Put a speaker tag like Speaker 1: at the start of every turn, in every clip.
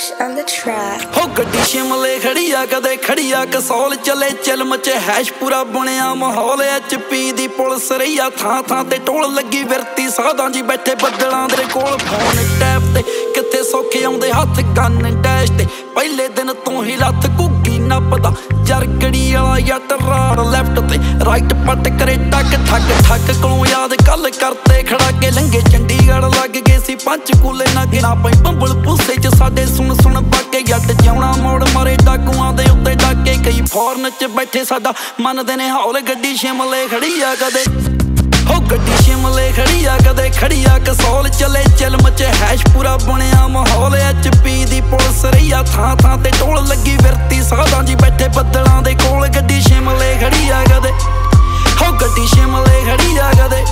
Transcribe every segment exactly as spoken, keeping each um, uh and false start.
Speaker 1: Fresh on the track।
Speaker 2: हो गड्डी शिमले खड़ी आ कदे खड़ी आ कसौल चले चल मचे हैश पूरा बुनिया माहौल एच पी दी पुलिस रही आ थां थां ते टोल लगी विरती साधां जी बैठे बदलां दे कोल फोन टैप ते किथे सौखे आउंदे हत्थ गन डैश ते पहले दिन तों ही लत्थ घुग्गी नपदा जरगड़ी वाला जट राड़ लैफ्ट ते राइट पट करे टक ठक ठक कोलों याद कल करते खड़ा के लंघे चंडीगढ़ लग गए सी पंचकूले ना गिना पई पंबल पूसे च साडे सुन सुन बाके जट जाउणा मोड़ मारे डाकुआं दे उत्ते डाके कई फॉरन च बैठे साडा मनदे ने हौल गड्डी शिमले खड़ी आ कदे हो गड्डी शिमले खड़ी आ कदे खड़ी आ कसौल चले चल मचे हैश पूरा बुनिया माहौल एच पी दी पुलिस रही आ थां थां ते टोल लगी विरती साधां जी बैठे बदलां दे कोल गड्डी शिमले खड़ी आ कदे हो गड्डी शिमले खड़ी आ कदे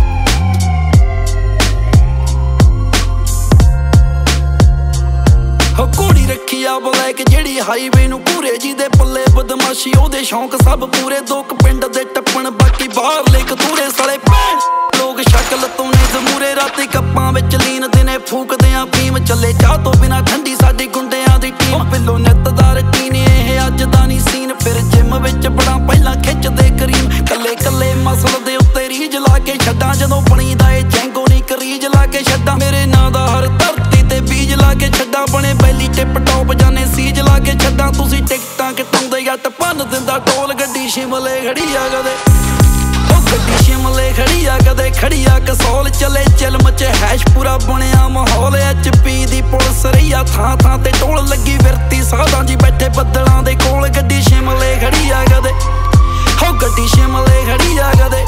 Speaker 2: हो घोड़ी रखी आ ब्लैक जेड़ी हाईवे नू पूरे जी दे पल्ले बदमाशी ओदे शौक सब पूरे दो पिंड दे टप्पण बाकी बाहर ले कतूरे साले भैन लोग शक्ल तो नहीं जमूरे राती कप्पां विच लीन दिने फूकदे आ फीम चले चाह तो बिना ठंडी साडी गुंडियां दी टीम पिलो नितदार टीने ਇਹ ਅੱਜ ਦਾ नहीं सीन फिर जिम विच बड़ा पहला खिचदे करीम कल्ले कल्ले मसल दे उत्ते रीज ला के छड्डां जदों बणीदा ए जैंगो नहीं करीज ला के छड्डां मेरे नां दा हर धरती ते बीज ला के छड्डां बने बैली टिप टॉप जाने सीज ला के छड्डां तुसीं टिकटां कटाउंदे जट भन्न दिंदा टोल गड्डी शिमले खड़ी आ कदे ओ गड्डी शिमले खड़ी आ कदे खड़ी आ कसौल चले चल मचे हैश पूरा बुनिया माहौल एच पी दी पुलिस रही आ थां थां ते टोल लगी विरती साधां जी बैठे बदलां दे कोल गड्डी शिमले खड़ी आ कदे हो गड्डी शिमले खड़ी आ कदे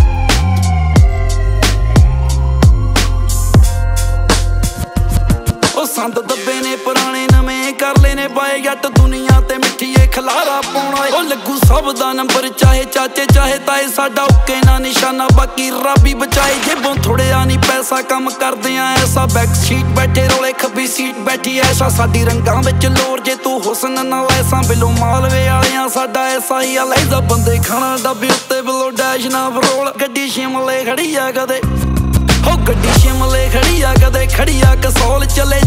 Speaker 2: ओ संद दब्बे ने पुराने नवें कर लेने पाए जट दुनिया ते मिठीए खलारा पाउणा ओ लगू सब दा नंबर चाहे चाचे चाहे ताए साडा उके ना निशाना बाकी रब ही बचाए जेबों थोड़े आ नहीं पैसा कम करदे आ ऐसा बैक सीट बैठे रोले खब्बी सीट बैठी ऐसा साडी रंगां विच लोर जे तू हुसन नाल ऐसा बिलो मालवे वालियां साडा ऐसा ही आ लैदा बंदे खाना डब्बे उत्ते बिलो डैश ना बरोल गड्डी शिमले खड़ी आ कदे हो गड्डी शिमले खड़ी आ कदे खड़ी आ कसौल चले